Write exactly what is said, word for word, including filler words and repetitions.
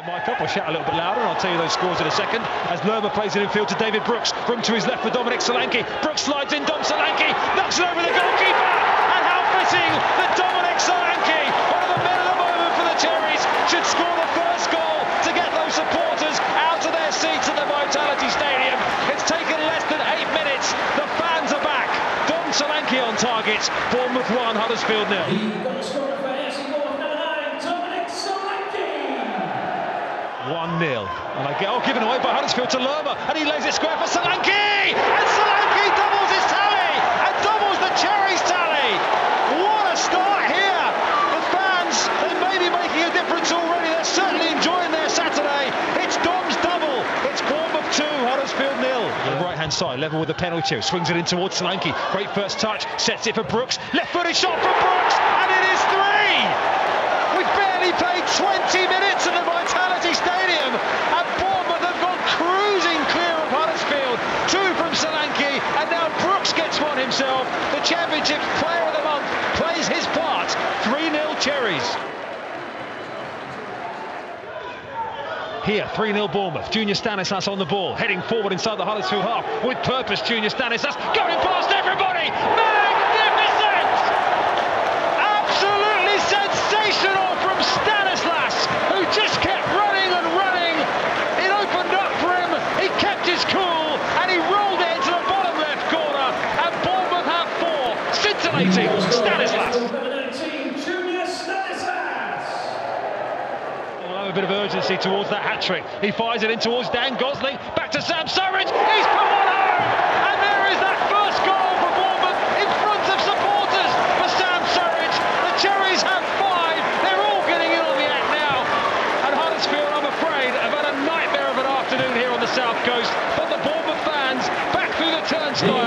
Mic up, I'll shout a little bit louder and I'll tell you those scores in a second. As Lerma plays it in field to David Brooks. Room to his left for Dominic Solanke. Brooks slides in, Dom Solanke knocks it over the goalkeeper. And how fitting that Dominic Solanke, one of the men of the moment for the Cherries, should score the first goal to get those supporters out of their seats at the Vitality Stadium. It's taken less than eight minutes. The fans are back. Dom Solanke on target. Bournemouth one, Huddersfield nil. one nil, and I get oh, given away by Huddersfield to Lerma, and he lays it square for Solanke, and Solanke doubles his tally, and doubles the Cherries tally. What a start here! The fans, they may be making a difference already. They're certainly enjoying their Saturday. It's Dom's double. It's Bournemouth two, Huddersfield nil. The right hand side, level with the penalty, swings it in towards Solanke. Great first touch, sets it for Brooks. Left-footed shot from Brooks, and it is three. We've barely played twenty minutes in the Vitality Stadium, and Bournemouth have gone cruising clear of Huddersfield. Two from Solanke, and now Brooks gets one himself. The Championship Player of the Month plays his part. three nil Cherries. Here, three nil Bournemouth. Junior Stanislas on the ball, heading forward inside the Huddersfield half. With purpose, Junior Stanislas going past everybody. Magnificent! Absolutely sensational from Stanislas, who just kept running and running. It opened up for him, he kept his cool, and he rolled it into the bottom left corner, and Bournemouth have four. Scintillating Stanislas. A bit of urgency towards that hat-trick. He fires it in towards Dan Gosling, back to Sam Surridge, he's put one home, and there is that first goal for Bournemouth in front of supporters for Sam Surridge. The Cherries have five, they're all getting in on the act now, and Huddersfield, I'm afraid, have had a nightmare of an afternoon here on the south coast, but the Bournemouth fans back through the turnstile.